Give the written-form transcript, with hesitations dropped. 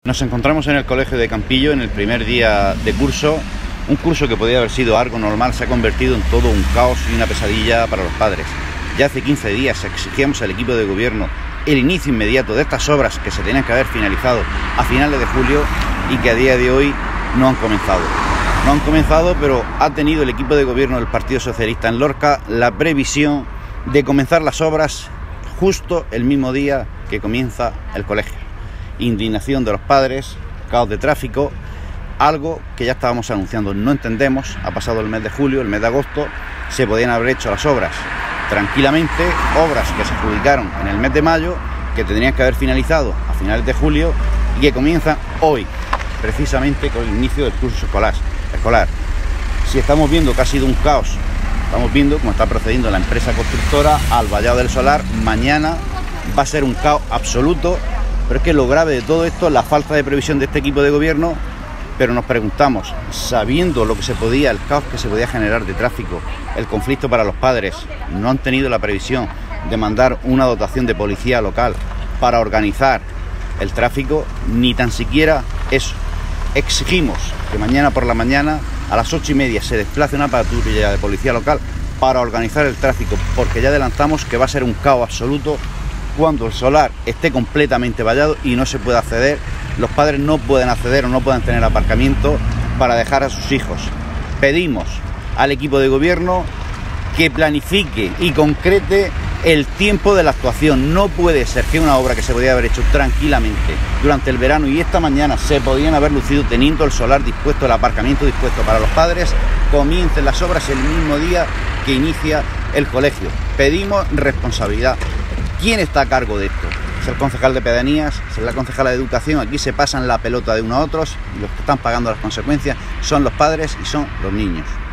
Nos encontramos en el colegio de Campillo en el primer día de curso. Un curso que podía haber sido algo normal se ha convertido en todo un caos y una pesadilla para los padres. Ya hace 15 días exigíamos al equipo de gobierno el inicio inmediato de estas obras que se tenían que haber finalizado a finales de julio y que a día de hoy no han comenzado. No han comenzado, pero ha tenido el equipo de gobierno del Partido Socialista en Lorca la previsión de comenzar las obras justo el mismo día que comienza el colegio. Indignación de los padres, caos de tráfico, algo que ya estábamos anunciando. No entendemos, ha pasado el mes de julio, el mes de agosto, se podían haber hecho las obras tranquilamente, obras que se adjudicaron en el mes de mayo, que tendrían que haber finalizado a finales de julio y que comienzan hoy, precisamente con el inicio del curso escolar. Si estamos viendo que ha sido un caos, estamos viendo cómo está procediendo la empresa constructora al vallado del solar, mañana va a ser un caos absoluto. Pero es que lo grave de todo esto es la falta de previsión de este equipo de gobierno. Pero nos preguntamos, sabiendo lo que se podía, el caos que se podía generar de tráfico, el conflicto para los padres, no han tenido la previsión de mandar una dotación de policía local para organizar el tráfico, ni tan siquiera eso. Exigimos que mañana por la mañana a las 8:30 se desplace una patrulla de policía local para organizar el tráfico, porque ya adelantamos que va a ser un caos absoluto cuando el solar esté completamente vallado y no se pueda acceder. Los padres no pueden acceder o no pueden tener aparcamiento para dejar a sus hijos. Pedimos al equipo de gobierno que planifique y concrete el tiempo de la actuación. No puede ser que una obra que se podía haber hecho tranquilamente durante el verano y esta mañana se podían haber lucido teniendo el solar dispuesto, el aparcamiento dispuesto para los padres, comiencen las obras el mismo día que inicia el colegio. Pedimos responsabilidad. ¿Quién está a cargo de esto? Es el concejal de pedanías, es la concejala de educación. Aquí se pasan la pelota de unos a otros y los que están pagando las consecuencias son los padres y son los niños.